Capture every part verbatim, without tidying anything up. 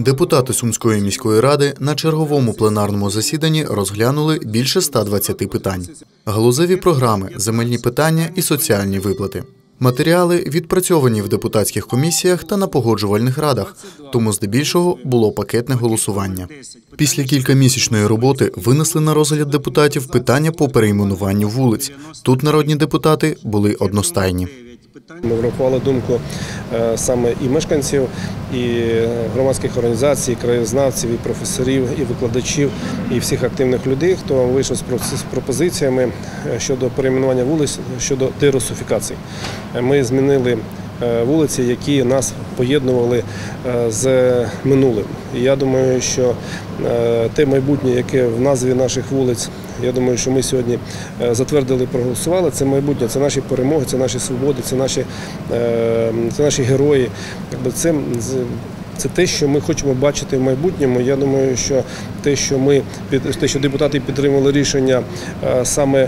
Депутати Сумської міської ради на черговому пленарному засіданні розглянули більше ста двадцяти питань. Галузеві програми, земельні питання і соціальні виплати. Матеріали відпрацьовані в депутатських комісіях та на погоджувальних радах, тому здебільшого було пакетне голосування. Після кількамісячної роботи винесли на розгляд депутатів питання по перейменуванню вулиць. Тут народні депутати були одностайні. Ми врахували думку саме і мешканців, і громадських організацій, і краєзнавців, і професорів, і викладачів, і всіх активних людей, хто вийшов з пропозиціями щодо перейменування вулиць, щодо дерусифікації. Ми змінили вулиці, які нас поєднували з минулим. І я думаю, що те майбутнє, яке в назві наших вулиць, я думаю, що ми сьогодні затвердили, проголосували, це майбутнє, це наші перемоги, це наші свободи, це наші, це наші герої. Це, це те, що ми хочемо бачити в майбутньому. Я думаю, що те, що ми, те, що депутати підтримали рішення саме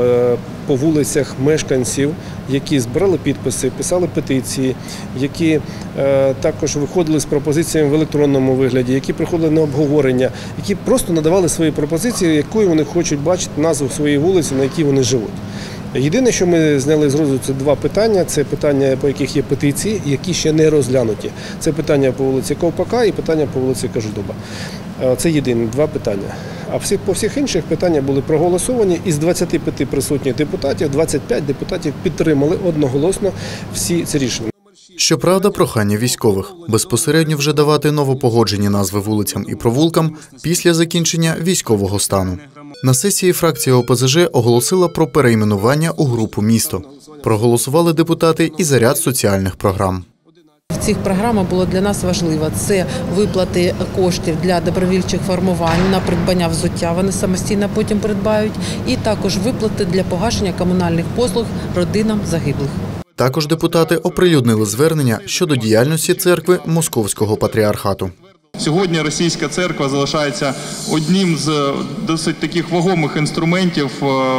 по вулицях мешканців, які збирали підписи, писали петиції, які також виходили з пропозиціями в електронному вигляді, які приходили на обговорення, які просто надавали свої пропозиції, якою вони хочуть бачити назву своєї вулиці, на якій вони живуть. Єдине, що ми зняли з розгляду, це два питання. Це питання, по яких є петиції, які ще не розглянуті. Це питання по вулиці Ковпака і питання по вулиці Кожедуба. Це єдині два питання. А всі, по всіх інших питання були проголосовані. Із двадцяти п'яти присутніх депутатів, двадцять п'ять депутатів підтримали одноголосно всі ці рішення. Щоправда, прохання військових – безпосередньо вже давати новопогоджені назви вулицям і провулкам після закінчення військового стану. На сесії фракція О Пе Зе Же оголосила про перейменування у групу «Місто». Проголосували депутати і за ряд соціальних програм. В цих програмах було для нас важливо. Це виплати коштів для добровільчих формувань на придбання взуття, вони самостійно потім придбають, і також виплати для погашення комунальних послуг родинам загиблих. Також депутати оприлюднили звернення щодо діяльності церкви Московського патріархату. Сьогодні російська церква залишається одним з досить таких вагомих інструментів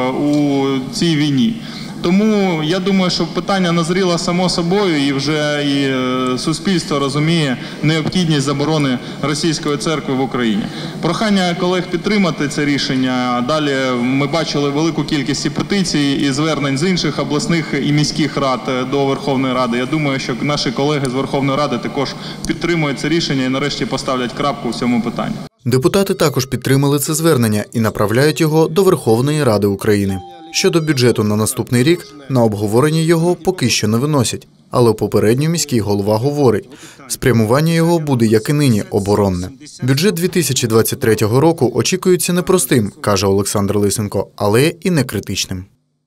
у цій війні. Тому я думаю, що питання назріло само собою, і вже і суспільство розуміє необхідність заборони російської церкви в Україні. Прохання колег підтримати це рішення. Далі ми бачили велику кількість і петицій, і звернень з інших обласних і міських рад до Верховної Ради. Я думаю, що наші колеги з Верховної Ради також підтримують це рішення і нарешті поставлять крапку в цьому питанні. Депутати також підтримали це звернення і направляють його до Верховної Ради України. Щодо бюджету на наступний рік, на обговорення його поки що не виносять. Але попередньо міський голова говорить, спрямування його буде, як і нині, оборонне. Бюджет дві тисячі двадцять третього року очікується непростим, каже Олександр Лисенко, але і не критичним.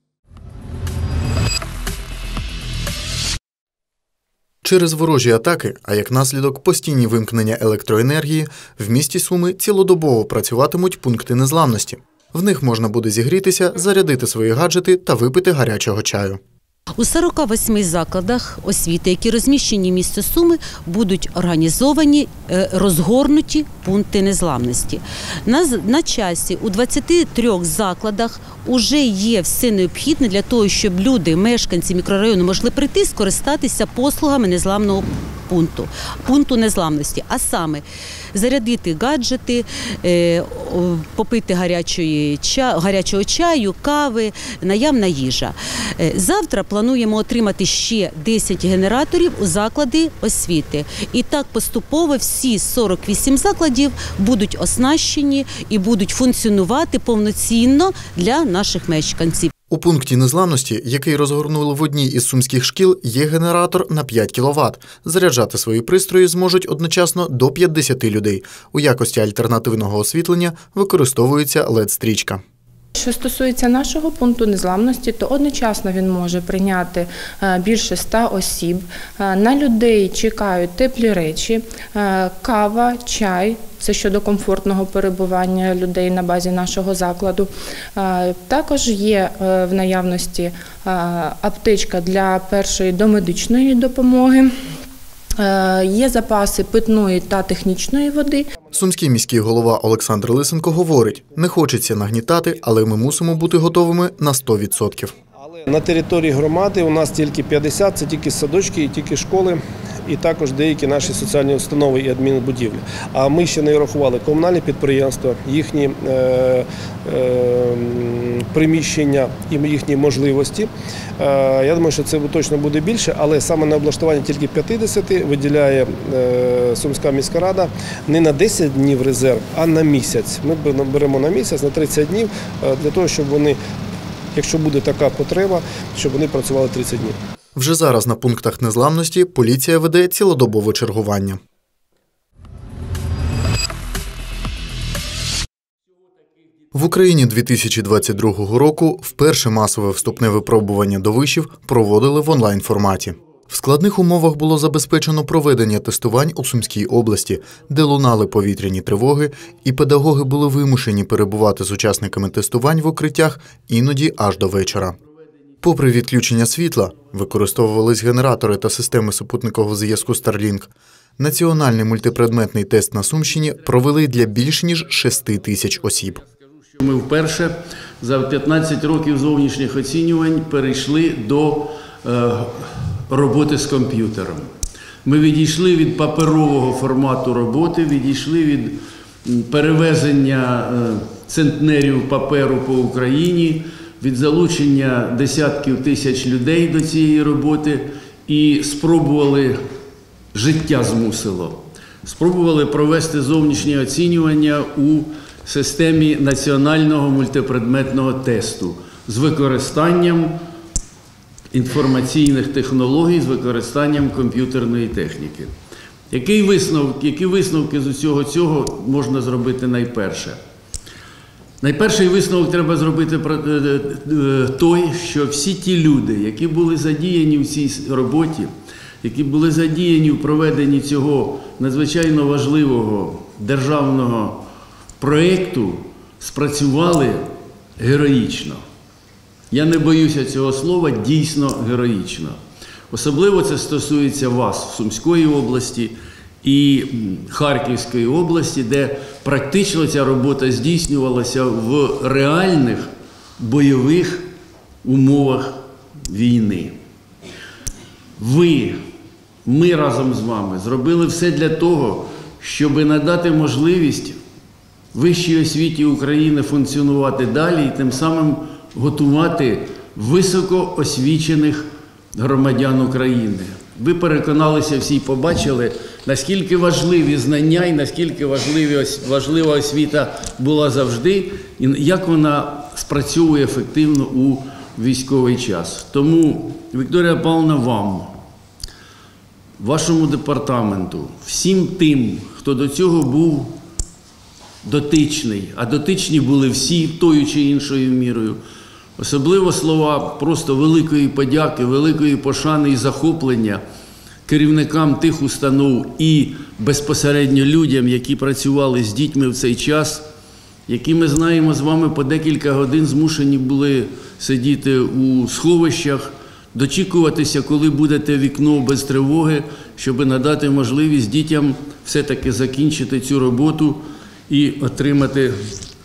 Через ворожі атаки, а як наслідок постійні вимкнення електроенергії, в місті Суми цілодобово працюватимуть пункти незламності. В них можна буде зігрітися, зарядити свої гаджети та випити гарячого чаю. У сорока восьми закладах освіти, які розміщені в місті Суми, будуть організовані розгорнуті пункти незламності. На, на часі у двадцяти трьох закладах вже є все необхідне для того, щоб люди, мешканці мікрорайону, могли прийти скористатися послугами незламного пункту, пункту незламності, а саме зарядити гаджети, попити гарячої, гарячого чаю, кави, наявна їжа. Завтра плануємо отримати ще десять генераторів у заклади освіти. І так поступово всі сорок вісім закладів будуть оснащені і будуть функціонувати повноцінно для наших мешканців. У пункті незламності, який розгорнули в одній із сумських шкіл, є генератор на п'ять кіловат. Заряджати свої пристрої зможуть одночасно до п'ятдесяти людей. У якості альтернативного освітлення використовується лед-стрічка. Що стосується нашого пункту незламності, то одночасно він може прийняти більше ста осіб. На людей чекають теплі речі, кава, чай. Це щодо комфортного перебування людей на базі нашого закладу. Також є в наявності аптечка для першої домедичної допомоги. Є запаси питної та технічної води. Сумський міський голова Олександр Лисенко говорить, не хочеться нагнітати, але ми мусимо бути готовими на сто відсотків. На території громади у нас тільки п'ятдесят, це тільки садочки і тільки школи. і також деякі наші соціальні установи і адмінбудівлі. А ми ще не рахували комунальні підприємства, їхні е, е, приміщення і їхні можливості. Е, я думаю, що це точно буде більше, але саме на облаштування тільки п'ятдесят виділяє е, Сумська міська рада не на десять днів резерв, а на місяць. Ми беремо на місяць, на тридцять днів, е, для того, щоб вони, якщо буде така потреба, щоб вони працювали тридцять днів. Вже зараз на пунктах незламності поліція веде цілодобове чергування. В Україні дві тисячі двадцять другого року вперше масове вступне випробування до вишів проводили в онлайн-форматі. В складних умовах було забезпечено проведення тестувань у Сумській області, де лунали повітряні тривоги, і педагоги були вимушені перебувати з учасниками тестувань в укриттях іноді аж до вечора. Попри відключення світла, використовувались генератори та системи супутникового зв'язку Starlink. Національний мультипредметний тест на Сумщині провели для більш ніж шести тисяч осіб. Ми вперше за п'ятнадцять років зовнішніх оцінювань перейшли до е, роботи з комп'ютером. Ми відійшли від паперового формату роботи, відійшли від перевезення е, центнерів паперу по Україні, від залучення десятків тисяч людей до цієї роботи і спробували, життя змусило, спробували провести зовнішнє оцінювання у системі національного мультипредметного тесту з використанням інформаційних технологій, з використанням комп'ютерної техніки. Який висновок, які висновки з усього цього можна зробити найперше? Найперший висновок треба зробити той, що всі ті люди, які були задіяні в цій роботі, які були задіяні в проведенні цього надзвичайно важливого державного проєкту, спрацювали героїчно. Я не боюся цього слова, дійсно героїчно. Особливо це стосується вас, Сумської області і Харківської області, де практично ця робота здійснювалася в реальних бойових умовах війни. Ви, ми разом з вами зробили все для того, щоб надати можливість вищій освіті України функціонувати далі і тим самим готувати високоосвічених громадян України. Ви переконалися, всі побачили, наскільки важливі знання і наскільки важливі, важлива освіта була завжди, і як вона спрацьовує ефективно у військовий час. Тому, Вікторія Павлівна, вам, вашому департаменту, всім тим, хто до цього був дотичний, а дотичні були всі тою чи іншою мірою, особливо слова просто великої подяки, великої пошани і захоплення керівникам тих установ і безпосередньо людям, які працювали з дітьми в цей час, які, ми знаємо, з вами по декілька годин змушені були сидіти у сховищах, дочікуватися, коли будете вікно без тривоги, щоб надати можливість дітям все-таки закінчити цю роботу і отримати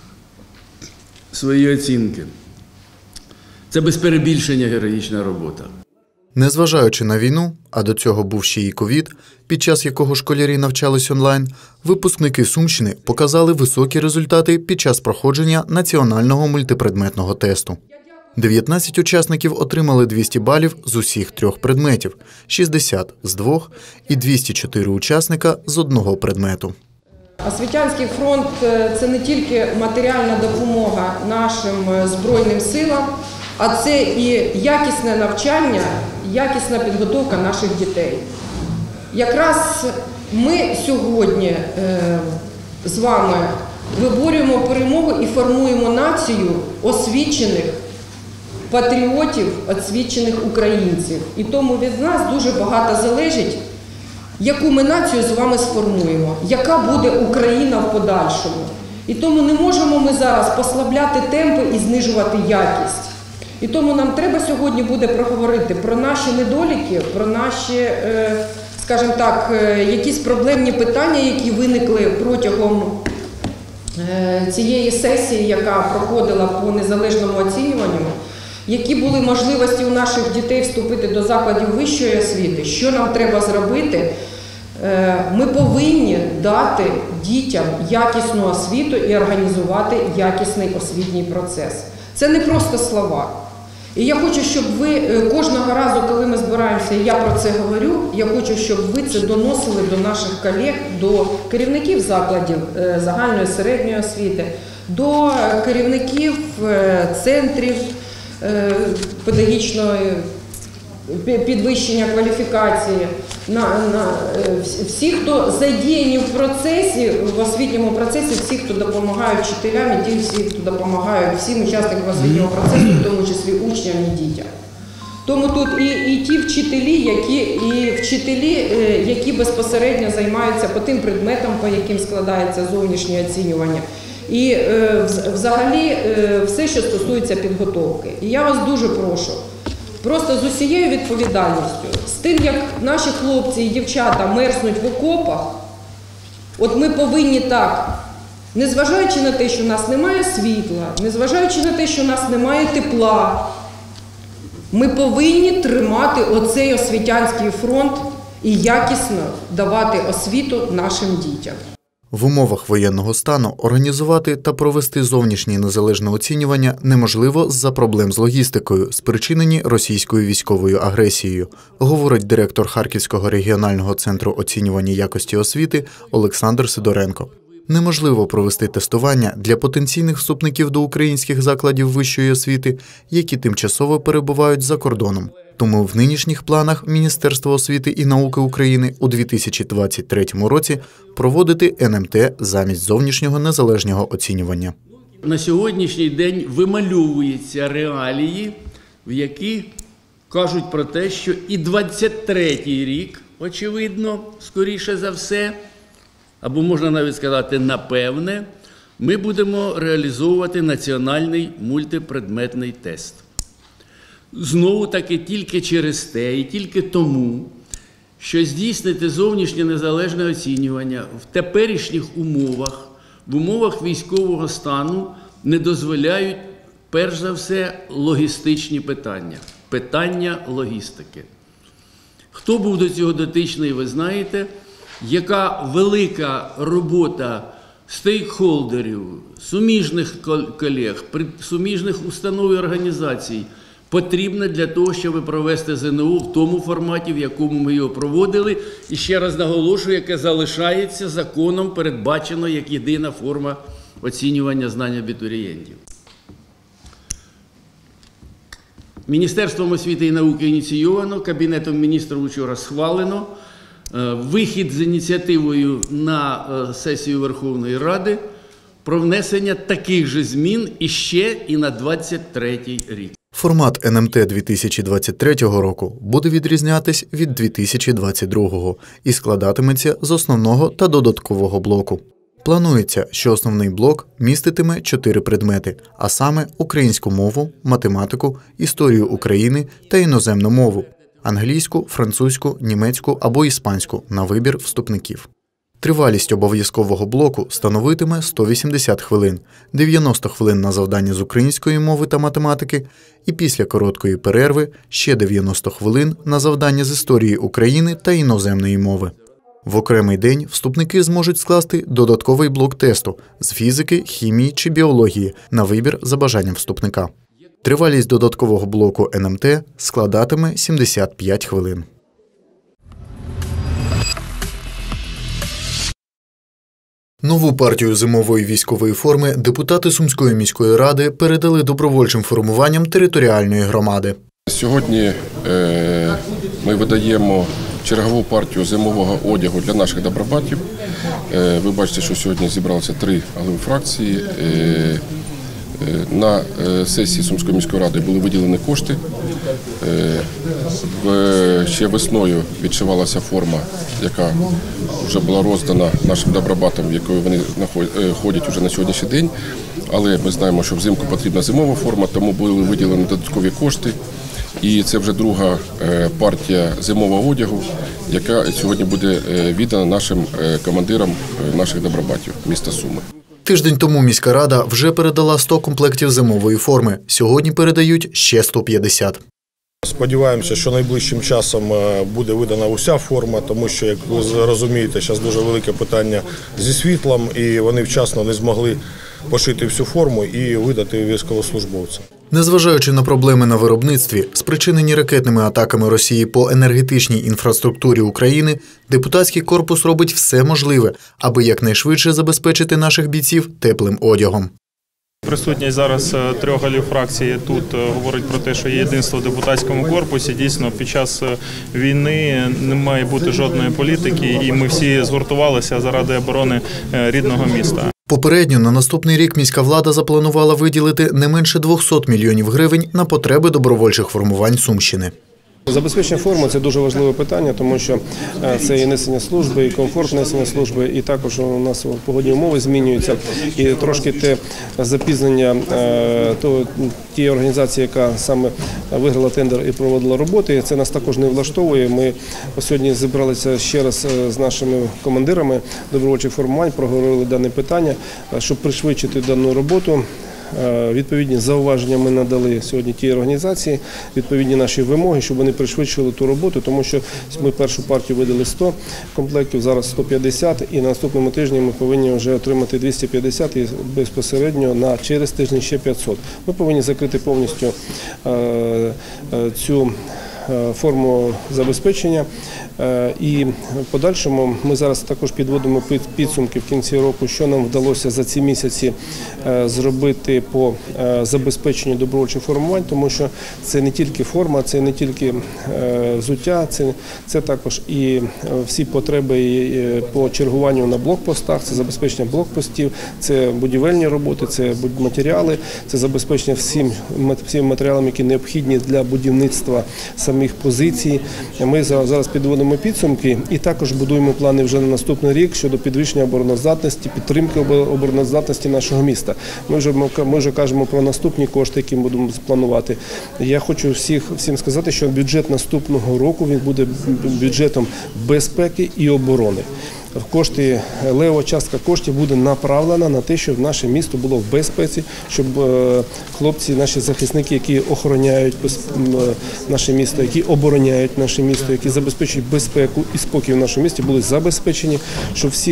свої оцінки. Це без перебільшення героїчна робота. Незважаючи на війну, а до цього був ще й ковід, під час якого школярі навчались онлайн, випускники Сумщини показали високі результати під час проходження національного мультипредметного тесту. дев'ятнадцять учасників отримали двісті балів з усіх трьох предметів, шістдесят з двох і двісті чотири учасника з одного предмету. Освітянський фронт – це не тільки матеріальна допомога нашим Збройним силам, а це і якісне навчання, якісна підготовка наших дітей. Якраз ми сьогодні з вами виборюємо перемогу і формуємо націю освічених патріотів, освічених українців. І тому від нас дуже багато залежить, яку ми націю з вами сформуємо, яка буде Україна в подальшому. І тому не можемо ми зараз послабляти темпи і знижувати якість. І тому нам треба сьогодні буде проговорити про наші недоліки, про наші, скажімо так, якісь проблемні питання, які виникли протягом цієї сесії, яка проходила по незалежному оцінюванню. які були можливості у наших дітей вступити до закладів вищої освіти. Що нам треба зробити? Ми повинні дати дітям якісну освіту і організувати якісний освітній процес. Це не просто слова. І я хочу, щоб ви кожного разу, коли ми збираємося, і я про це говорю, я хочу, щоб ви це доносили до наших колег, до керівників закладів загальної середньої освіти, до керівників центрів педагогічної підвищення кваліфікації, на, на всі, хто задіяні в процесі, в освітньому процесі, всі, хто допомагають вчителям, і ті всі, хто допомагають всім учасникам освітнього процесу, в тому числі учням і дітям. Тому тут і, і ті вчителі, які, і вчителі, які безпосередньо займаються по тим предметам, по яким складається зовнішнє оцінювання. І взагалі все, що стосується підготовки. І я вас дуже прошу, просто з усією відповідальністю, з тим, як наші хлопці і дівчата мерзнуть в окопах, от ми повинні так, незважаючи на те, що в нас немає світла, незважаючи на те, що в нас немає тепла, ми повинні тримати оцей освітянський фронт і якісно давати освіту нашим дітям. В умовах воєнного стану організувати та провести зовнішнє незалежне оцінювання неможливо з-за проблем з логістикою, спричинені російською військовою агресією, говорить директор Харківського регіонального центру оцінювання якості освіти Олександр Сидоренко. Неможливо провести тестування для потенційних вступників до українських закладів вищої освіти, які тимчасово перебувають за кордоном. Тому в нинішніх планах Міністерства освіти і науки України у дві тисячі двадцять третьому році проводити ен ем те замість зовнішнього незалежного оцінювання. На сьогоднішній день вимальовуються реалії, в які кажуть про те, що і двадцять третій рік, очевидно, скоріше за все, або можна навіть сказати напевне, ми будемо реалізовувати національний мультипредметний тест. Знову-таки тільки через те і тільки тому, що здійснити зовнішнє незалежне оцінювання в теперішніх умовах, в умовах військового стану не дозволяють, перш за все, логістичні питання, питання логістики. Хто був до цього дотичний, ви знаєте, яка велика робота стейкхолдерів, суміжних колег, суміжних установ і організацій потрібна для того, щоб провести зе ен о в тому форматі, в якому ми його проводили. І ще раз наголошую, яке залишається законом передбачено як єдина форма оцінювання знань абітурієнтів. Міністерством освіти і науки ініційовано, Кабінетом міністрів вчора схвалено вихід з ініціативою на сесію Верховної Ради про внесення таких же змін іще і на двадцять третій рік. Формат ен ем те дві тисячі двадцять третього року буде відрізнятись від дві тисячі двадцять другого і складатиметься з основного та додаткового блоку. Планується, що основний блок міститиме чотири предмети, а саме українську мову, математику, історію України та іноземну мову – англійську, французьку, німецьку або іспанську на вибір вступників. Тривалість обов'язкового блоку становитиме сто вісімдесят хвилин, дев'яносто хвилин на завдання з української мови та математики і після короткої перерви ще дев'яносто хвилин на завдання з історії України та іноземної мови. В окремий день вступники зможуть скласти додатковий блок тесту з фізики, хімії чи біології на вибір за бажанням вступника. Тривалість додаткового блоку ен ем те складатиме сімдесят п'ять хвилин. Нову партію зимової військової форми депутати Сумської міської ради передали добровольчим формуванням територіальної громади. Сьогодні е, ми видаємо чергову партію зимового одягу для наших добробатів. Е, ви бачите, що сьогодні зібралися три голови фракції. Е, На сесії Сумської міської ради були виділені кошти. Ще весною відшивалася форма, яка вже була роздана нашим добробатам, якою вони ходять вже на сьогоднішній день. Але ми знаємо, що взимку потрібна зимова форма, тому були виділені додаткові кошти. І це вже друга партія зимового одягу, яка сьогодні буде віддана нашим командирам наших добробатів міста Суми. Тиждень тому міська рада вже передала сто комплектів зимової форми. Сьогодні передають ще сто п'ятдесят. Сподіваємося, що найближчим часом буде видана уся форма, тому що, як ви розумієте, зараз дуже велике питання зі світлом, і вони вчасно не змогли пошити всю форму і видати військовослужбовцям. Незважаючи на проблеми на виробництві, спричинені ракетними атаками Росії по енергетичній інфраструктурі України, депутатський корпус робить все можливе, аби якнайшвидше забезпечити наших бійців теплим одягом. Присутність зараз трьох голів фракції тут говорить про те, що є єдинство в депутатському корпусі. Дійсно, під час війни не має бути жодної політики, і ми всі згуртувалися заради оборони рідного міста. Попередньо на наступний рік міська влада запланувала виділити не менше двохсот мільйонів гривень на потреби добровольчих формувань Сумщини. Забезпечення форми – це дуже важливе питання, тому що це і несення служби, і комфорт несення служби, і також у нас погодні умови змінюються. І трошки те запізнення тієї організації, яка саме виграла тендер і проводила роботи, це нас також не влаштовує. Ми сьогодні зібралися ще раз з нашими командирами добровольчих формувань, проговорили дане питання, щоб пришвидшити дану роботу. Відповідні зауваження ми надали сьогодні тій організації, відповідні наші вимоги, щоб вони пришвидшили ту роботу, тому що ми першу партію видали сто комплектів, зараз сто п'ятдесят, і на наступному тижні ми повинні вже отримати двісті п'ятдесят і безпосередньо на через тиждень ще п'ятсот. Ми повинні закрити повністю цю форму забезпечення. І в подальшому ми зараз також підводимо підсумки в кінці року, що нам вдалося за ці місяці зробити по забезпеченню добровольчих формувань, тому що це не тільки форма, це не тільки взуття, це, це також і всі потреби по чергуванню на блокпостах, це забезпечення блокпостів, це будівельні роботи, це матеріали, це забезпечення всім, всім матеріалам, які необхідні для будівництва самих позицій. Ми зараз підводимо підсумки і також будуємо плани вже на наступний рік щодо підвищення обороноздатності, підтримки обороноздатності нашого міста. Ми вже, ми вже кажемо про наступні кошти, які ми будемо планувати. Я хочу всіх, всім сказати, що бюджет наступного року він буде бюджетом безпеки і оборони. Кошти, левова частка коштів буде направлена на те, щоб наше місто було в безпеці, щоб хлопці, наші захисники, які охороняють наше місто, які обороняють наше місто, які забезпечують безпеку і спокій в нашому місті, були забезпечені, щоб всі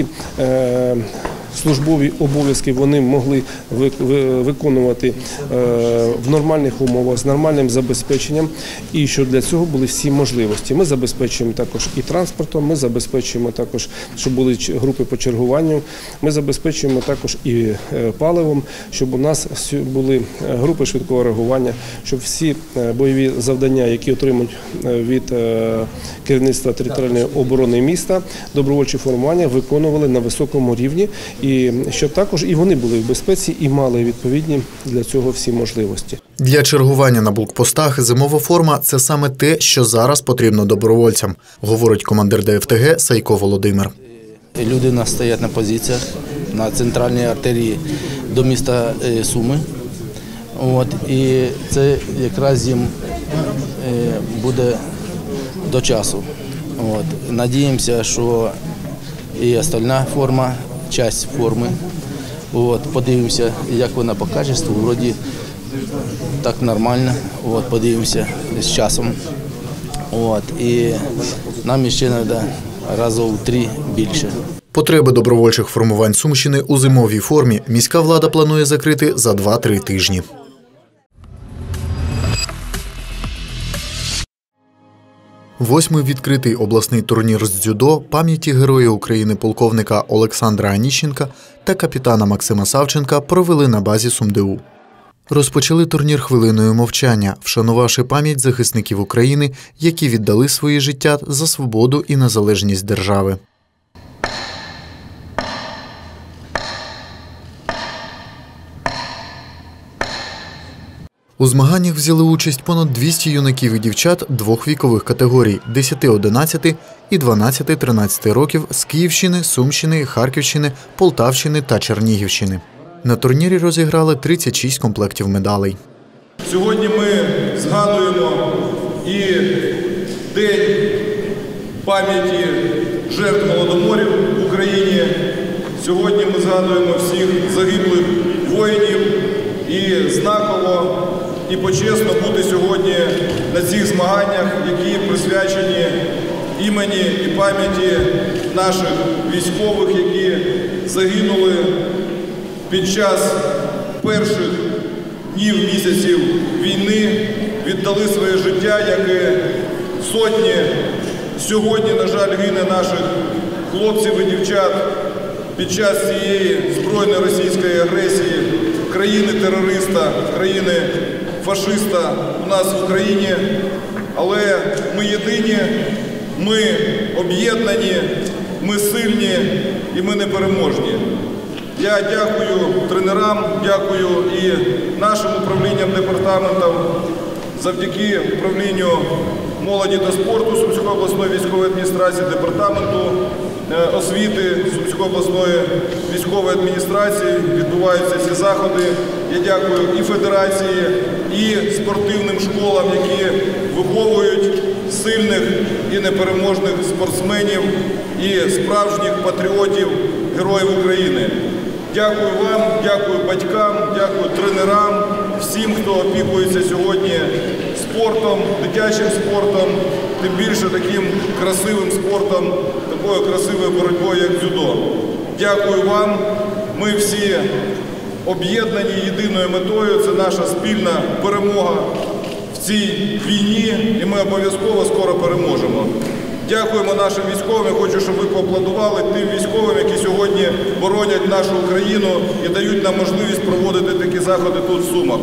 службові обов'язки вони могли виконувати в нормальних умовах, з нормальним забезпеченням, і що для цього були всі можливості. Ми забезпечуємо також і транспортом, ми забезпечуємо також, щоб були групи по чергуванню, ми забезпечуємо також і паливом, щоб у нас були групи швидкого реагування, щоб всі бойові завдання, які отримують від керівництва територіальної оборони міста, добровольчі формування виконували на високому рівні, і щоб також і вони були в безпеці і мали відповідні для цього всі можливості. Для чергування на блокпостах зимова форма – це саме те, що зараз потрібно добровольцям, говорить командир ДФТГ Сайко Володимир. Люди у нас стоять на позиціях на центральній артерії до міста Суми. От, і це якраз їм буде до часу. От, надіємося, що і остальна форма, часть форми. От, подивимося, як вона по качеству. Вроді так нормально. От, подивимося з часом. От, і нам ще треба разів в три більше. Потреби добровольчих формувань Сумщини у зимовій формі міська влада планує закрити за два-три тижні. Восьмий відкритий обласний турнір з дзюдо пам'яті Героя України полковника Олександра Аніщенка та капітана Максима Савченка провели на базі СумДУ. Розпочали турнір хвилиною мовчання, вшанувавши пам'ять захисників України, які віддали свої життя за свободу і незалежність держави. У змаганнях взяли участь понад двісті юнаків і дівчат двох вікових категорій – десяти-одинадцяти і дванадцяти-тринадцяти років з Київщини, Сумщини, Харківщини, Полтавщини та Чернігівщини. На турнірі розіграли тридцять шість комплектів медалей. Сьогодні ми згадуємо і День пам'яті жертв Голодоморів в Україні. Сьогодні ми згадуємо згадуємо всіх загиблих воїнів і знаково і почесно бути сьогодні на цих змаганнях, які присвячені імені і пам'яті наших військових, які загинули під час перших днів, місяців війни, віддали своє життя, як і сотні сьогодні, на жаль, гине наших хлопців і дівчат під час цієї збройної російської агресії країни-терориста, країни-фашиста у нас в Україні. Але ми єдині, ми об'єднані, ми сильні і ми непереможні. Я дякую тренерам, дякую і нашим управлінням, департаментам, завдяки управлінню молоді та спорту Сумської обласної військової адміністрації, департаменту освіти Сумської обласної військової адміністрації відбуваються ці заходи. Я дякую і федерації, і спортивним школам, які виховують сильних і непереможних спортсменів і справжніх патріотів, героїв України. Дякую вам, дякую батькам, дякую тренерам, всім, хто опікується сьогодні спортом, дитячим спортом, тим більше таким красивим спортом, такою красивою боротьбою, як дзюдо. Дякую вам. Ми всі об'єднані єдиною метою. Це наша спільна перемога в цій війні, і ми обов'язково скоро переможемо. Дякуємо нашим військовим. Я хочу, щоб ви поаплодували тим військовим, які сьогодні боронять нашу Україну і дають нам можливість проводити такі заходи тут, в Сумах.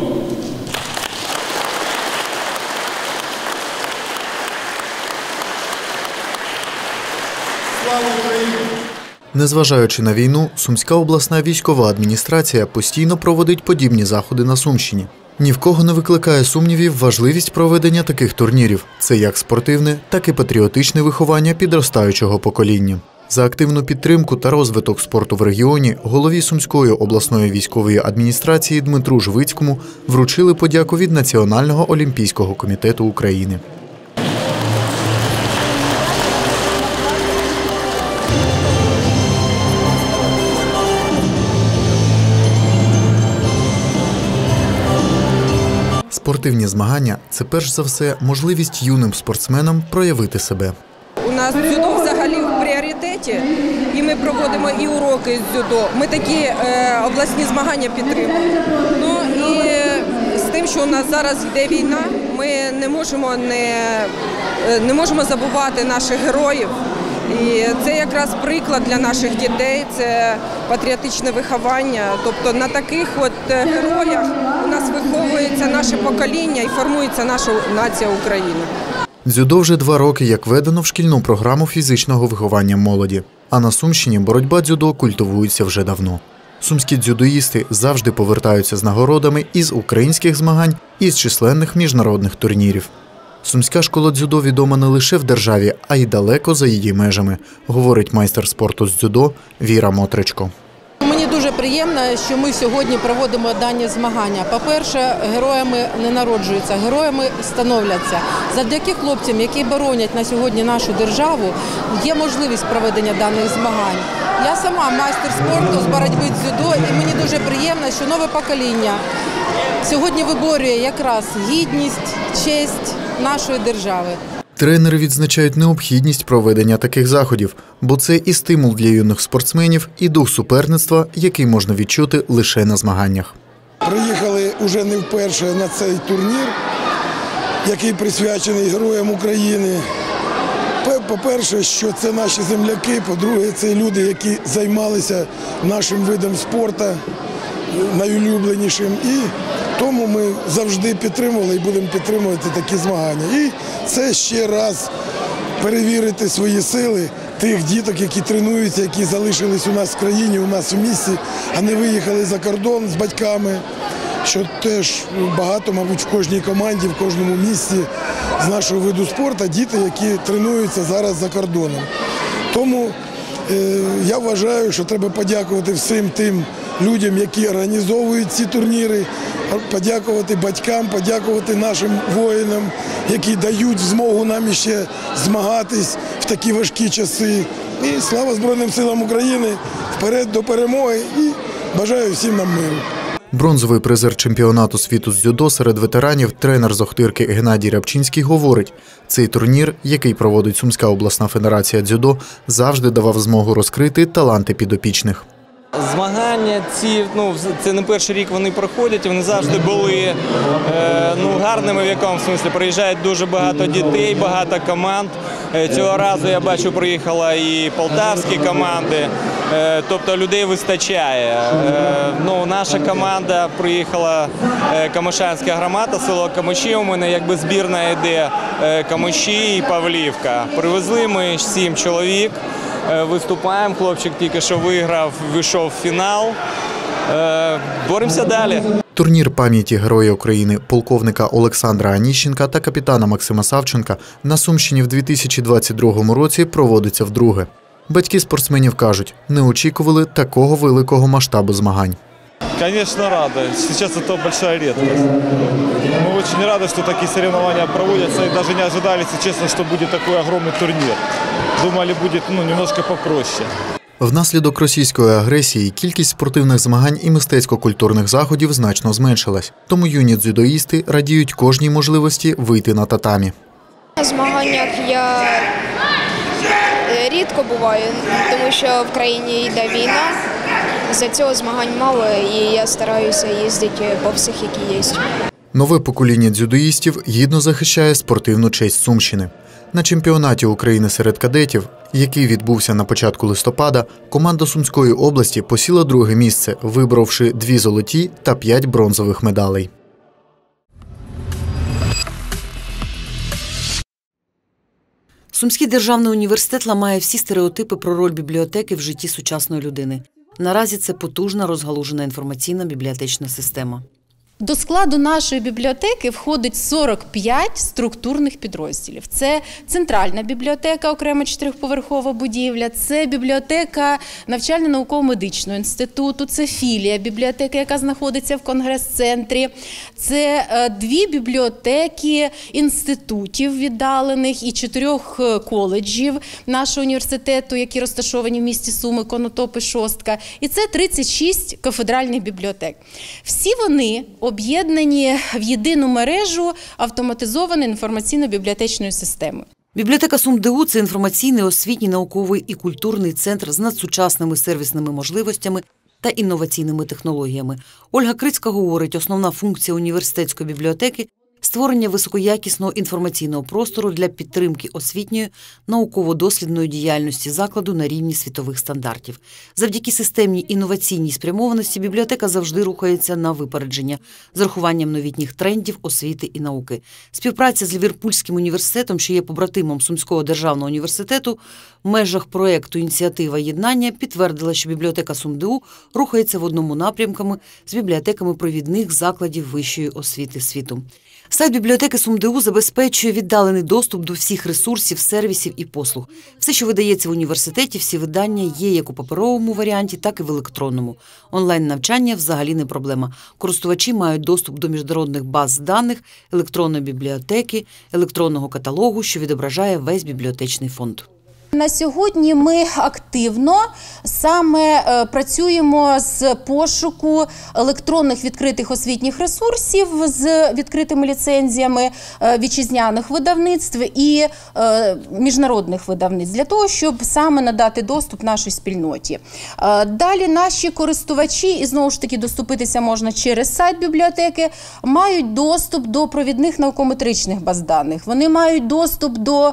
Слава Україні! Незважаючи на війну, Сумська обласна військова адміністрація постійно проводить подібні заходи на Сумщині. Ні в кого не викликає сумнівів важливість проведення таких турнірів. Це як спортивне, так і патріотичне виховання підростаючого покоління. За активну підтримку та розвиток спорту в регіоні голові Сумської обласної військової адміністрації Дмитру Жвицькому вручили подяку від Національного олімпійського комітету України. Спортивні змагання – це перш за все можливість юним спортсменам проявити себе. У нас дзюдо взагалі в пріоритеті, і ми проводимо і уроки з дзюдо. Ми такі е, обласні змагання підтримуємо. Ну і з тим, що у нас зараз йде війна, ми не можемо, не, не можемо забувати наших героїв. І це якраз приклад для наших дітей, це патріотичне виховання. Тобто на таких от героях у нас виховується наше покоління і формується наша нація України. Дзюдо вже два роки як введено в шкільну програму фізичного виховання молоді. А на Сумщині боротьба дзюдо культивується вже давно. Сумські дзюдоїсти завжди повертаються з нагородами із українських змагань, і з численних міжнародних турнірів. Сумська школа дзюдо відома не лише в державі, а й далеко за її межами, говорить майстер спорту з дзюдо Віра Мотричко. Мені дуже приємно, що ми сьогодні проводимо дані змагання. По-перше, героями не народжуються, героями становляться. Завдяки хлопцям, які боронять на сьогодні нашу державу, є можливість проведення даних змагань. Я сама майстер спорту з боротьби з дзюдо, і мені дуже приємно, що нове покоління сьогодні виборює якраз гідність, честь нашої держави. Тренери відзначають необхідність проведення таких заходів, бо це і стимул для юних спортсменів, і дух суперництва, який можна відчути лише на змаганнях. Приїхали вже не вперше на цей турнір, який присвячений героям України. По-перше, що це наші земляки, по-друге, це люди, які займалися нашим видом спорту, найулюбленішим. І тому ми завжди підтримували і будемо підтримувати такі змагання. І це ще раз перевірити свої сили тих діток, які тренуються, які залишились у нас в країні, у нас у місті, а не виїхали за кордон з батьками, що теж багато, мабуть, в кожній команді, в кожному місті з нашого виду спорту діти, які тренуються зараз за кордоном. Тому е, я вважаю, що треба подякувати всім тим людям, які організовують ці турніри, подякувати батькам, подякувати нашим воїнам, які дають змогу нам ще змагатись в такі важкі часи. І слава Збройним силам України, вперед до перемоги і бажаю всім нам миру. Бронзовий призер чемпіонату світу з дзюдо серед ветеранів, тренер з Охтирки Геннадій Рябчинський говорить, цей турнір, який проводить Сумська обласна федерація дзюдо, завжди давав змогу розкрити таланти підопічних. Змагання ці, ну, це не перший рік вони проходять, вони завжди були е, ну, гарними в якому смислі. Приїжджають дуже багато дітей, багато команд. Е, цього разу, я бачу, приїхала і полтавські команди, е, тобто людей вистачає. Е, ну, наша команда приїхала, е, Камишанська громада, село Камиші, у мене якби збірна йде е, Камиші і Павлівка. Привезли ми сім чоловік. Виступаємо, хлопчик тільки що виграв, вийшов в фінал. Боремося далі. Турнір пам'яті Героя України полковника Олександра Аніщенка та капітана Максима Савченка на Сумщині в дві тисячі двадцять другому році проводиться вдруге. Батьки спортсменів кажуть, не очікували такого великого масштабу змагань. Конечно, рады. Сейчас это большая редкость. Мы очень рады, что такие соревнования проводятся. И даже не ожидали, если честно, что будет такой огромный турнир. Думали, будет ну, немножко попроще. Внаслідок російської агресії кількість спортивних змагань і мистецько-культурних заходів значно зменшилась. Тому юні дзюдоїсти радіють кожній можливості вийти на татамі. На змаганнях я рідко буваю, тому що в країні йде війна. За цього змагань мало, і я стараюся їздити по всіх, які є. Нове покоління дзюдоїстів гідно захищає спортивну честь Сумщини. На чемпіонаті України серед кадетів, який відбувся на початку листопада, команда Сумської області посіла друге місце, виборовши дві золоті та п'ять бронзових медалей. Сумський державний університет ламає всі стереотипи про роль бібліотеки в житті сучасної людини. Наразі це потужна розгалужена інформаційна бібліотечна система. До складу нашої бібліотеки входить сорок п'ять структурних підрозділів. Це центральна бібліотека, окрема чотирьохповерхова будівля, це бібліотека навчально-науково-медичного інституту, це філія бібліотеки, яка знаходиться в конгрес-центрі, це дві бібліотеки інститутів віддалених і чотирьох коледжів нашого університету, які розташовані в місті Суми, Конотоп і Шостка, і це тридцять шість кафедральних бібліотек. Всі вони об'єднані в єдину мережу автоматизованої інформаційно-бібліотечної системи. Бібліотека СумДУ – це інформаційний, освітній, науковий і культурний центр з надсучасними сервісними можливостями та інноваційними технологіями. Ольга Крицька говорить, основна функція університетської бібліотеки – створення високоякісного інформаційного простору для підтримки освітньої, науково-дослідної діяльності закладу на рівні світових стандартів. Завдяки системній інноваційній спрямованості бібліотека завжди рухається на випередження з урахуванням новітніх трендів освіти і науки. Співпраця з Ліверпульським університетом, що є побратимом Сумського державного університету, в межах проєкту «Ініціатива єднання» підтвердила, що бібліотека СумДУ рухається в одному напрямку з бібліотеками провідних закладів вищої освіти світу. Сайт бібліотеки СумДУ забезпечує віддалений доступ до всіх ресурсів, сервісів і послуг. Все, що видається в університеті, всі видання є як у паперовому варіанті, так і в електронному. Онлайн-навчання взагалі не проблема. Користувачі мають доступ до міжнародних баз даних, електронної бібліотеки, електронного каталогу, що відображає весь бібліотечний фонд. На сьогодні ми активно саме працюємо з пошуку електронних відкритих освітніх ресурсів з відкритими ліцензіями вітчизняних видавництв і міжнародних видавництв, для того, щоб саме надати доступ нашій спільноті. Далі наші користувачі, і знову ж таки доступитися можна через сайт бібліотеки, мають доступ до провідних наукометричних баз даних. Вони мають доступ до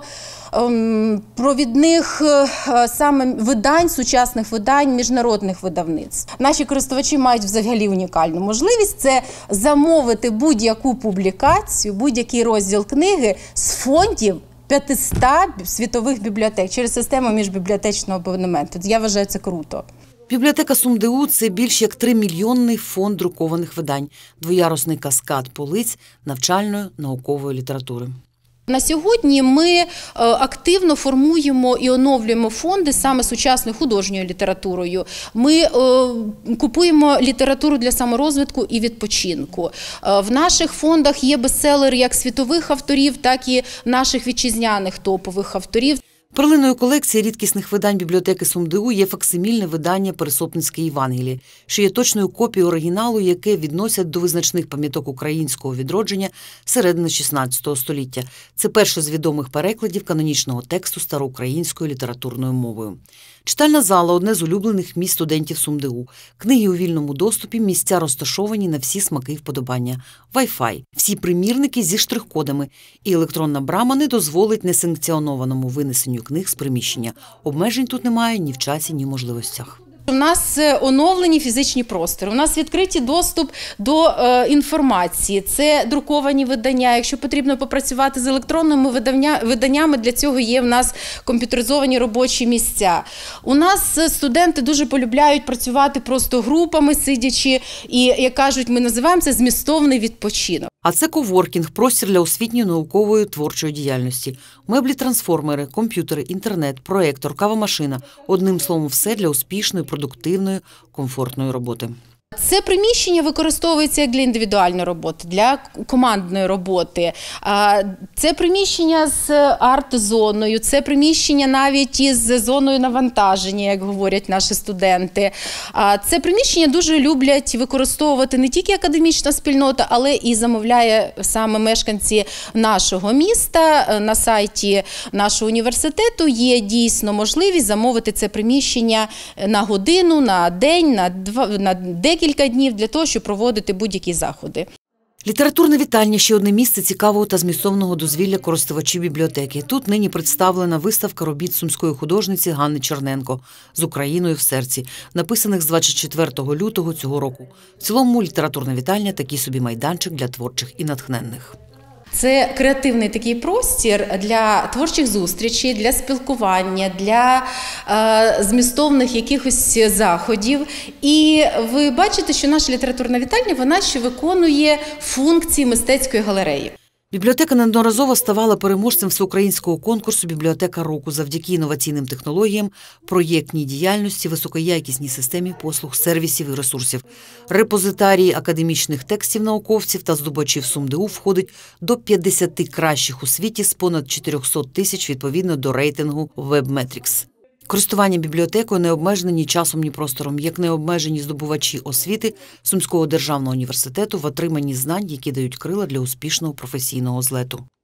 провідних саме видань, сучасних видань, міжнародних видавництв. Наші користувачі мають взагалі унікальну можливість – це замовити будь-яку публікацію, будь-який розділ книги з фондів п'ятисот світових бібліотек через систему міжбібліотечного абонементу. Я вважаю, це круто. Бібліотека СумДУ – це більш як тримільйонний фонд друкованих видань, двоярусний каскад полиць навчальної, наукової літератури. На сьогодні ми активно формуємо і оновлюємо фонди саме сучасною художньою літературою. Ми купуємо літературу для саморозвитку і відпочинку. В наших фондах є бестселери як світових авторів, так і наших вітчизняних топових авторів. Перлиною колекції рідкісних видань бібліотеки СумДУ є факсимільне видання «Пересопницьке Євангеліє», що є точною копією оригіналу, яке відносять до визначних пам'яток українського відродження середини шістнадцятого століття. Це перший з відомих перекладів канонічного тексту староукраїнською літературною мовою. Читальна зала – одне з улюблених місць студентів СумДУ. Книги у вільному доступі, місця розташовані на всі смаки і вподобання. Wi-Fi, всі примірники зі штрих-кодами. І електронна брама не дозволить несанкціонованому винесенню книг з приміщення. Обмежень тут немає ні в часі, ні в можливостях. У нас оновлені фізичні простори, у нас відкритий доступ до е, інформації, це друковані видання. Якщо потрібно попрацювати з електронними видання, виданнями, для цього є в нас комп'ютеризовані робочі місця. У нас студенти дуже полюбляють працювати просто групами, сидячи, і, як кажуть, ми називаємо це змістовний відпочинок. А це коворкінг – простір для освітньої, наукової, творчої діяльності. Меблі-трансформери, комп'ютери, інтернет, проєктор, кавомашина. Одним словом, все для успішної, продуктивної, комфортної роботи. Це приміщення використовується як для індивідуальної роботи, для командної роботи. Це приміщення з арт-зоною, це приміщення навіть із зоною навантаження, як говорять наші студенти. Це приміщення дуже люблять використовувати не тільки академічна спільнота, але і замовляє саме мешканці нашого міста. На сайті нашого університету є дійсно можливість замовити це приміщення на годину, на день, на два, на декілька кілька днів для того, щоб проводити будь-які заходи. Літературна вітальня – ще одне місце цікавого та змістовного дозвілля користувачів бібліотеки. Тут нині представлена виставка робіт сумської художниці Ганни Черненко «З Україною в серці», написаних з двадцять четвертого лютого цього року. В цілому літературна вітальня – такий собі майданчик для творчих і натхненних. Це креативний такий простір для творчих зустрічей, для спілкування, для е, змістовних якихось заходів. І ви бачите, що наша літературна вітальня, вона ще виконує функції мистецької галереї. Бібліотека неодноразово ставала переможцем всеукраїнського конкурсу «Бібліотека року» завдяки інноваційним технологіям, проєктній діяльності, високоякісній системі послуг, сервісів і ресурсів. Репозитарії академічних текстів науковців та здобувачів СумДУ входить до п'ятдесяти кращих у світі з понад чотирьохсот тисяч відповідно до рейтингу WebMetrics. Користування бібліотекою не обмежене ні часом, ні простором, як не обмежені здобувачі освіти Сумського державного університету в отриманні знань, які дають крила для успішного професійного злету.